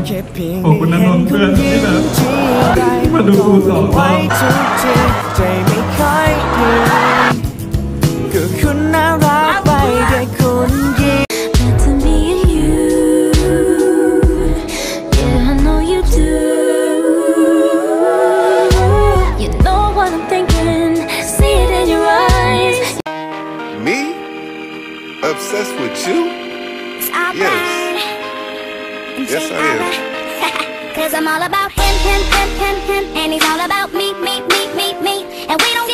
แค่เพียงขอบคุณนะนนท์เพื่อนที่แบบมาดูกูสองรอบใจไม่ค่อยดีก็คุณน่ารักไปแค่คนเดียว To me and you, yeah, I know you do. You know what I'm thinking, see it in your eyes. Me? Obsessed with you? Yes. Yes, I am. Cause I'm all about him, and he's all about me. And we don't